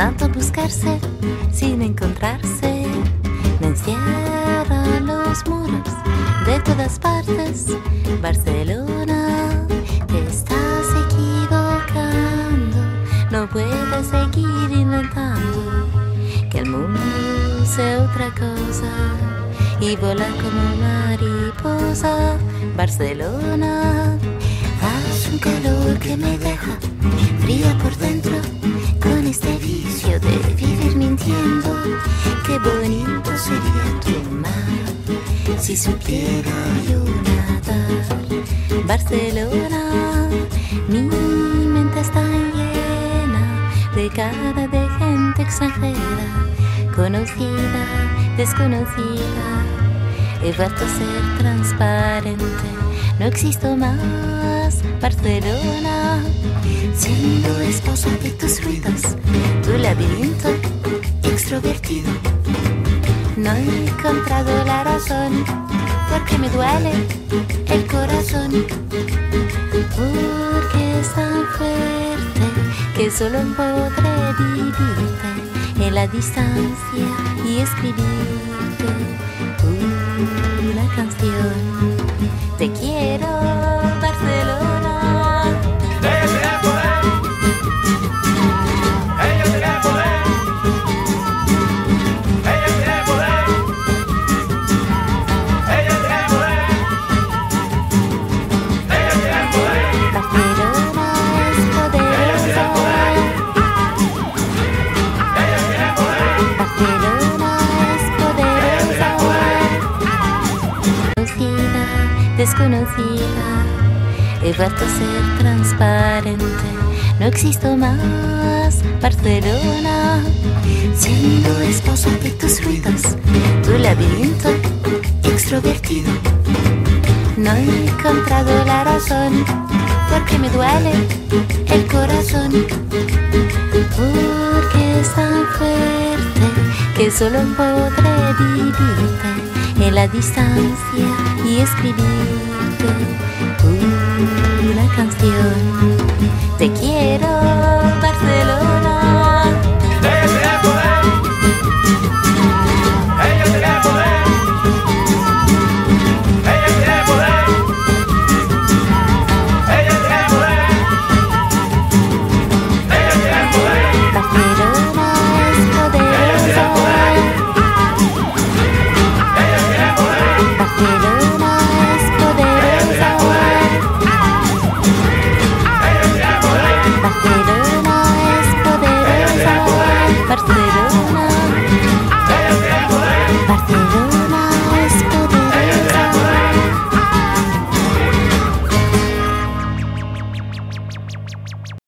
tanto buscarse sin encontrarse. Me encierran los muros de todas partes. Barcelona, te estás equivocando. No puedes seguir inventando que el mundo sea otra cosa y volar como mariposa. Barcelona, hace un calor que me deja fría por dentro, con este vicio de vivir mintiendo. Qué bonito sería tu mar si supiera yo nadar. Barcelona, mi mente está llena de cara de gente extranjera, conocida, desconocida. He vuelto a ser transparente, no existo más. Barcelona, siendo esposa de tus ruidos, tu laberinto extrovertido. No he encontrado la razón, porque me duele el corazón, porque es tan fuerte que solo podré vivirte en la distancia y escribirte una canción. Te quiero, Barcelona. Ella tiene poder. Ella tiene poder. Ella tiene poder. Ella tiene poder. Ella tiene poder. Barcelona es poderosa. Ella tiene poder. Barcelona es poderosa. Conocida, desconocida. He vuelto a ser transparente, no existo más. Barcelona, siendo esposa de tus ruidos, tu laberinto extrovertido. No he encontrado la razón, porque me duele el corazón, porque es tan fuerte que solo podré vivirte en la distancia y escribirte una canción. Te quiero.